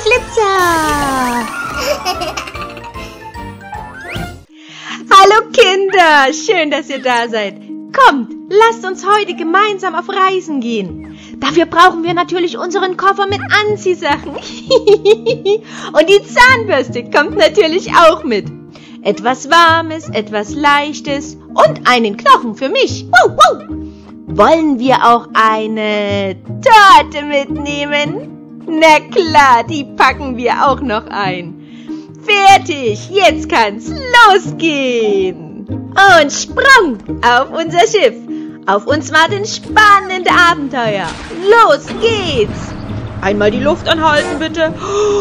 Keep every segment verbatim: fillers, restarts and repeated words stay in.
Flitzer! Hallo Kinder, schön, dass ihr da seid. Kommt, lasst uns heute gemeinsam auf Reisen gehen. Dafür brauchen wir natürlich unseren Koffer mit Anziehsachen. Und die Zahnbürste kommt natürlich auch mit. Etwas Warmes, etwas Leichtes und einen Knochen für mich. Wow, wow. Wollen wir auch eine Torte mitnehmen? Na klar, die packen wir auch noch ein. Fertig, jetzt kann's losgehen. Und Sprung auf unser Schiff. Auf uns warten spannende Abenteuer. Los geht's. Einmal die Luft anhalten, bitte.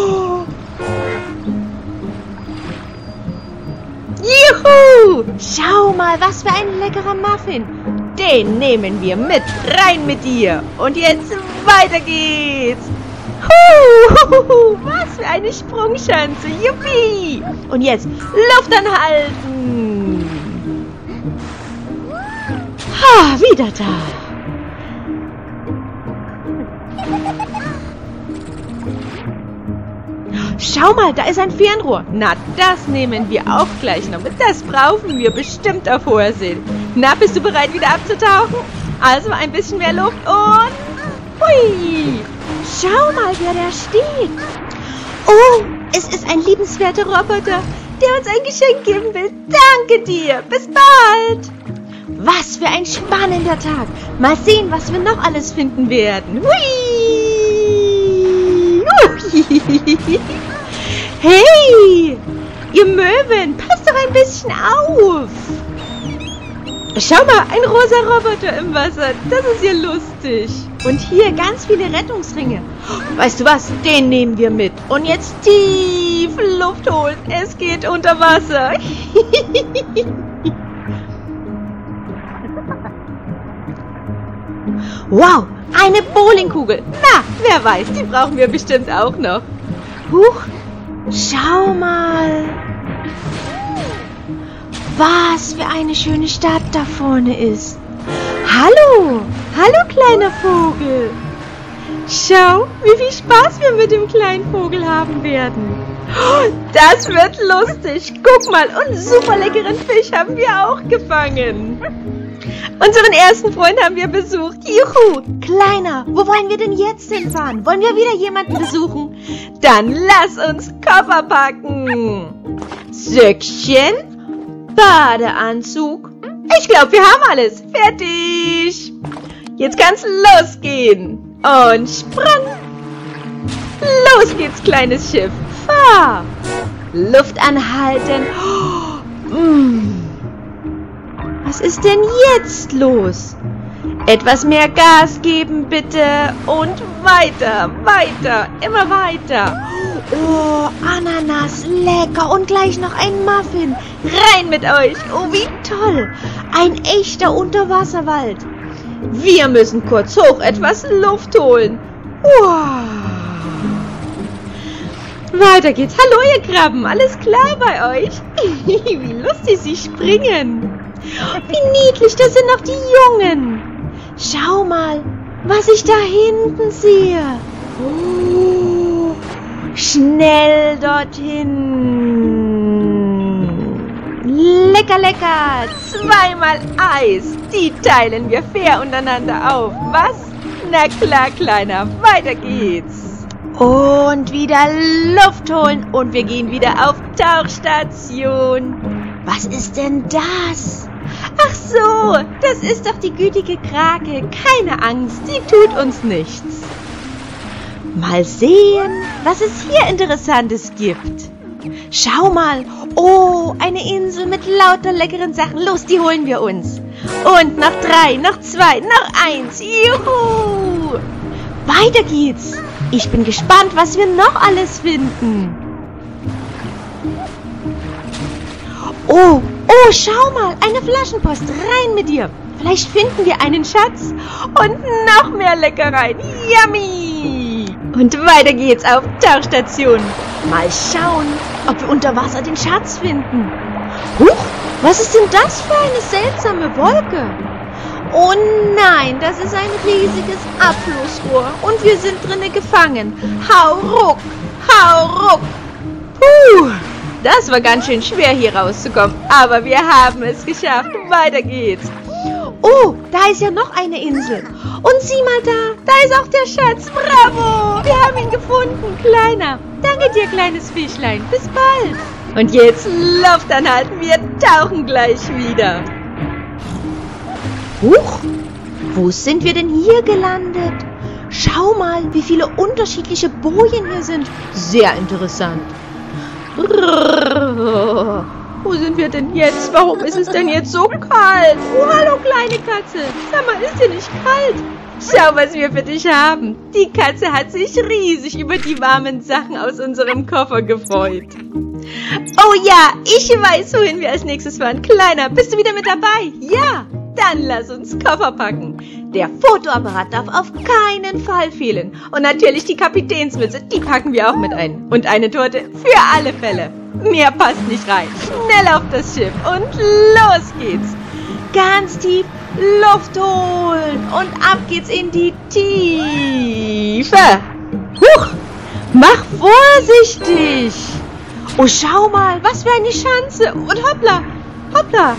Juhu! Schau mal, was für ein leckerer Muffin. Den nehmen wir mit. Rein mit dir. Und jetzt weiter geht's. Huhu, was für eine Sprungschanze. Juppie. Und jetzt Luft anhalten. Ha, wieder da. Schau mal, da ist ein Fernrohr. Na, das nehmen wir auch gleich noch mit. Das brauchen wir bestimmt auf hoher See. Na, bist du bereit, wieder abzutauchen? Also ein bisschen mehr Luft und... Hui! Schau mal, wer da steht. Oh, es ist ein liebenswerter Roboter, der uns ein Geschenk geben will. Danke dir. Bis bald. Was für ein spannender Tag. Mal sehen, was wir noch alles finden werden. Hui! Hui. Hey, ihr Möwen, passt doch ein bisschen auf. Schau mal, ein rosa Roboter im Wasser. Das ist ja lustig. Und hier ganz viele Rettungsringe. Weißt du was? Den nehmen wir mit. Und jetzt tief Luft holen. Es geht unter Wasser. Wow, eine Bowlingkugel. Na, wer weiß, die brauchen wir bestimmt auch noch. Huch, schau mal. Was für eine schöne Stadt da vorne ist. Hallo, hallo kleiner Vogel. Schau, wie viel Spaß wir mit dem kleinen Vogel haben werden. Das wird lustig. Guck mal, und super leckeren Fisch haben wir auch gefangen. Unseren ersten Freund haben wir besucht. Juhu! Kleiner, wo wollen wir denn jetzt hinfahren? Wollen wir wieder jemanden besuchen? Dann lass uns Koffer packen. Söckchen, Badeanzug. Ich glaube, wir haben alles. Fertig. Jetzt kann's losgehen. Und Sprung. Los geht's, kleines Schiff. Fahr. Luft anhalten. Oh, mm. Was ist denn jetzt los? Etwas mehr Gas geben, bitte. Und weiter, weiter, immer weiter. Oh, Ananas, lecker. Und gleich noch ein Muffin. Rein mit euch. Oh, wie toll. Ein echter Unterwasserwald. Wir müssen kurz hoch etwas Luft holen. Wow. Weiter geht's. Hallo, ihr Krabben. Alles klar bei euch? Wie lustig sie springen. Wie niedlich, das sind noch die Jungen. Schau mal, was ich da hinten sehe. Oh, schnell dorthin. Lecker, lecker. Zweimal Eis. Die teilen wir fair untereinander auf. Was? Na klar, Kleiner. Weiter geht's. Und wieder Luft holen. Und wir gehen wieder auf Tauchstation. Was ist denn das? Ach so, das ist doch die gütige Krake. Keine Angst, die tut uns nichts. Mal sehen, was es hier Interessantes gibt. Schau mal. Oh, eine Insel mit lauter leckeren Sachen. Los, die holen wir uns. Und noch drei, noch zwei, noch eins. Juhu! Weiter geht's. Ich bin gespannt, was wir noch alles finden. Oh, oh, schau mal, eine Flaschenpost. Rein mit dir. Vielleicht finden wir einen Schatz und noch mehr Leckereien. Yummy! Und weiter geht's auf Tauchstation. Mal schauen, ob wir unter Wasser den Schatz finden. Huch, was ist denn das für eine seltsame Wolke? Oh nein, das ist ein riesiges Abflussrohr und wir sind drinne gefangen. Hau ruck! Hau ruck! Puh, das war ganz schön schwer hier rauszukommen, aber wir haben es geschafft. Weiter geht's. Oh, da ist ja noch eine Insel. Und sieh mal da, da ist auch der Schatz. Bravo, wir haben ihn gefunden, Kleiner. Danke dir, kleines Fischlein. Bis bald. Und jetzt lauf dann halt, wir tauchen gleich wieder. Huch, wo sind wir denn hier gelandet? Schau mal, wie viele unterschiedliche Bojen hier sind. Sehr interessant. Wo sind wir denn jetzt? Warum ist es denn jetzt so kalt? Oh, hallo, kleine Katze. Sag mal, ist dir nicht kalt? Schau, was wir für dich haben. Die Katze hat sich riesig über die warmen Sachen aus unserem Koffer gefreut. Oh ja, ich weiß, wohin wir als nächstes fahren. Kleiner, bist du wieder mit dabei? Ja, dann lass uns Koffer packen. Der Fotoapparat darf auf keinen Fall fehlen. Und natürlich die Kapitänsmütze, die packen wir auch mit ein. Und eine Torte für alle Fälle. Mehr passt nicht rein. Schnell auf das Schiff und los geht's. Ganz tief Luft holen und ab geht's in die Tiefe. Huch, mach vorsichtig. Oh, schau mal, was für eine Schanze. Und hoppla, hoppla,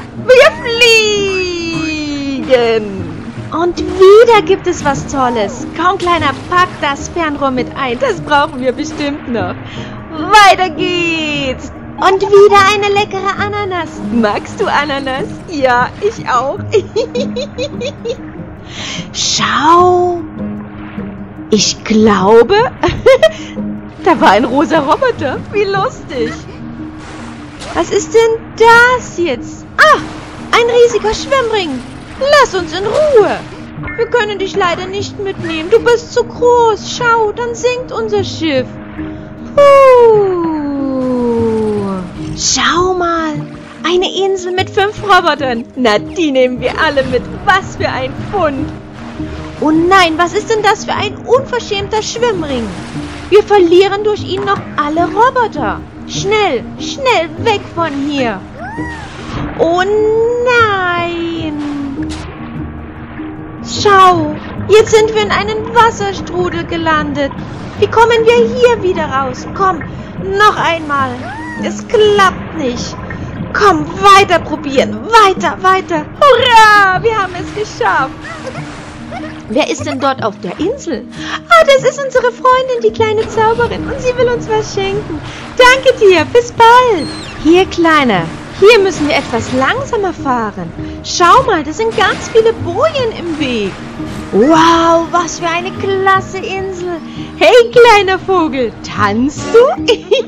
wir fliegen. Und wieder gibt es was Tolles. Komm, Kleiner, pack das Fernrohr mit ein. Das brauchen wir bestimmt noch. Weiter geht's. Und wieder eine leckere Ananas. Magst du Ananas? Ja, ich auch. Schau. Ich glaube, da war ein rosa Roboter. Wie lustig. Was ist denn das jetzt? Ah, ein riesiger Schwimmring. Lass uns in Ruhe. Wir können dich leider nicht mitnehmen. Du bist zu groß. Schau, dann sinkt unser Schiff. Puh. Schau mal. Eine Insel mit fünf Robotern. Na, die nehmen wir alle mit. Was für ein Fund. Oh nein, was ist denn das für ein unverschämter Schwimmring? Wir verlieren durch ihn noch alle Roboter. Schnell, schnell weg von hier. Oh nein. Schau, jetzt sind wir in einen Wasserstrudel gelandet. Wie kommen wir hier wieder raus? Komm, noch einmal. Es klappt nicht. Komm, weiter probieren. Weiter, weiter. Hurra, wir haben es geschafft. Wer ist denn dort auf der Insel? Ah, das ist unsere Freundin, die kleine Zauberin. Und sie will uns was schenken. Danke dir, bis bald. Hier, Kleiner. Hier müssen wir etwas langsamer fahren. Schau mal, das sind ganz viele Bojen im Weg. Wow, was für eine klasse Insel. Hey, kleiner Vogel, tanzt du?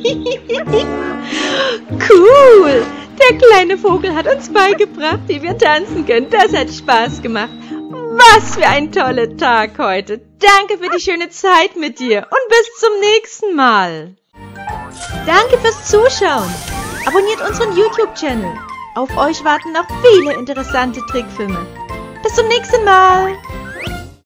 Cool. Der kleine Vogel hat uns beigebracht, wie wir tanzen können. Das hat Spaß gemacht. Was für ein toller Tag heute. Danke für die schöne Zeit mit dir und bis zum nächsten Mal. Danke fürs Zuschauen. Abonniert unseren YouTube-Channel. Auf euch warten noch viele interessante Trickfilme. Bis zum nächsten Mal.